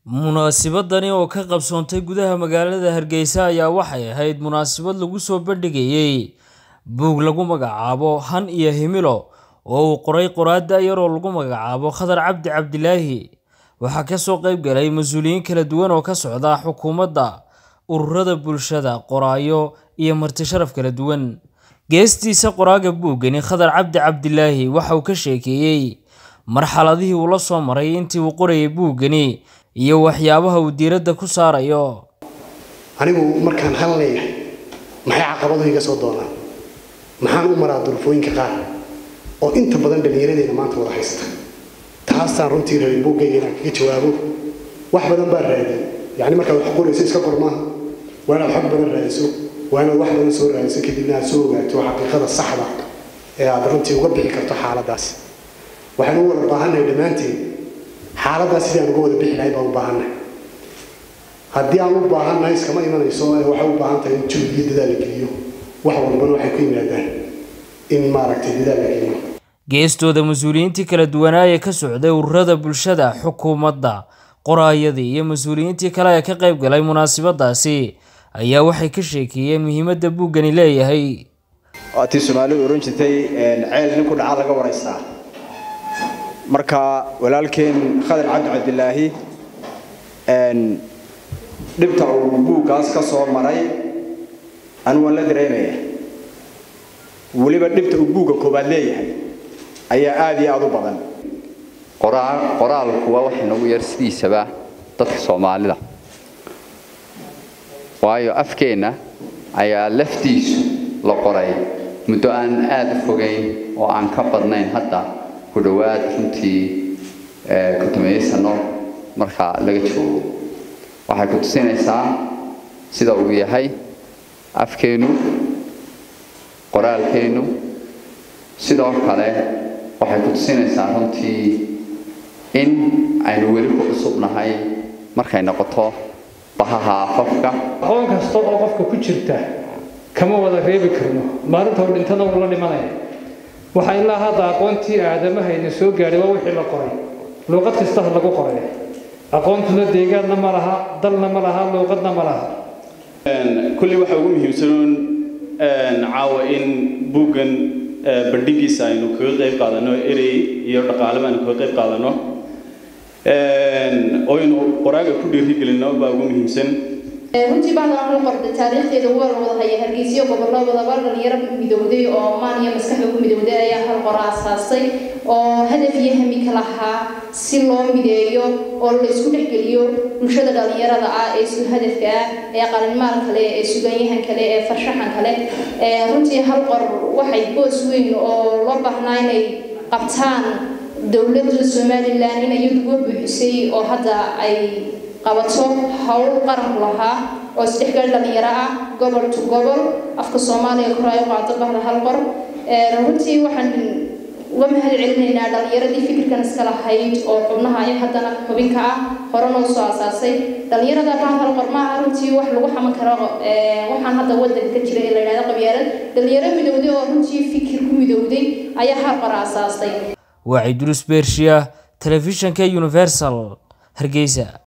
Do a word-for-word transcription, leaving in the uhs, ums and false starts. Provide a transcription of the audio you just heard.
Munaasabadani oo ka qabsoontay gudaha magaalada Hargeysa ayaa waxay ahayd munaasabad lagu soo bandhigayay buug lagu magacaabo Han iyo Himilo oo uu qoray qoraada yar oo lagu magacaabo Khadar Cabdi Cabdilaahi. Waxaa ka soo qayb galay mas'uuliyiin kala duwan oo ka socda xukuumadda, ururada bulshada, qoraayo iyo marti sharaf kala duwan. Geestiisa qoraaga buugani Khadar Cabdi Cabdilaahi waxa uu ka sheekeeyay marxaladihii uu la soo maray intii uu qorayay buugani iyo waxyaabaha uu diiradda ku saarayo. anigu markaan hal leeyahay maxay caqabado iga soo doonaan maxaan u maraa durfooyinka qaar oo inta badan dhalinyaradeena maanta wada haysta taasaan runtii rabay buuggayga inaan kaga jawaabo wax badan baa raadiyay yacni markaad wax qorayso iska qor maaha waa inaad xog badan raadiso waa inaad wax badan soo raadiso kadibna aad soo ogaato xaqiiqada saxda ee aad runtii uga bixi karto xaaladaas. waxaan u wada baahannahay dhammaanteen xaaladaas sidaan uga wada bixi lahayn baan u baahannahay. haddii aan u baahannahay iskama imanayso ee waxay u baahan tahay in juhud iyo dadaal la geliyo wax walbana waxay ku yimaadaan in maaragtay dadaal la geliyo. geestooda mas'uuliyiintii kala duwanaa ee ka socday ururada bulshada, xukuumadda, qoraayadii iyo mas'uuliyiintii kale ee ka qayb galay munaasabadaasi ayaa waxay ka sheekeeyeen muhiimadda buuggani leeyahay. waatii Soomaalidu oran jirtay ceel nin ku dhaca laga waraystaa. marka walaalkeen Khadar Cabdi Cabdilaahi een dhibta uu buuggaas ka soo maray anu waan la dareemaya waliba dhibta uu buugga koobaad leeyahay ayaa aad iyo aad u badan. qoraal qoraalku waa wax nagu yar sidiisaba dadka Soomaalida waayo afkeena ayaa laftiisu la qoray muddo aan aad u fogeyn oo aan ka badnayn hadda ku dhawaad runtii ee ku tameysano marka laga joogo. waxay ku tusinaysaa sida uu yahay afkeenu, qoraalkeenu, sidoo kale waxay ku tusinaysaa runtii in aynu weli ku cusubnahay markay noqoto bahaha qofka. aqoon kasta oo qofka ku jirta kama wada reebi karno maalinta uu dhintana uu la dhimanaya. waxa ilaa hadda aqoontii aadamahayna soo gaaray waa wixii la qoray luqad kasta lagu qoray. aqoontuna deegaanna ma laha, dalna ma laha, luqadna ma laha. kulli waxa ugu muhiimsan caawa in buuggan bandhigiisa aynu kaga qayb qaadano erey iyo dhaqaale aynu kaga qayb qaadano oo aynu qoraaga ku dhiirigelino baa ugu muhiimsan. runtii baan la qorday taariikhdeeda waa wada haya Hargeysa gobolada dhalinyaro midowday oo maan iyo maskaxda ku midowday ayaa hal qor aasaasay oo hadaf iyo hami kala lahaa si loo mideeyo oo la isku dhexgeliyo bulshada dhalinyarada ah ee isku hadafka ah ee qalinmaal kale ee suugaanyahan kale ee farshaxan kale. runtii hal qor waxay boos weyn oo loo baahnaa inay qabtaan dawladda Soomaaliland inay ugu buuxisay oo hadda ay qabato hawl qaran lahaa oo isdhexgal dhalinyaro ah gobol to gobol afka Soomaaliya qoraayo qaado bahda hal qor. runtii waxaan uga mahad celinaynaa dhalinyaradii fikirkan iska lahayd oo xubnaha ay haddana xubinka ah horena u soo aasaasay. dhalinyarada baa hal qor maaha runtii wax lagu xaman karo waxaan hadda waddanka ka jira ee la yiraahdo qabyaalad. dhalinyaro midowday oo runtii fikir ku midowday ayaa hal qor aasaasay. Waa Idris Bershiya, telefishinka Universal, Hargeysa.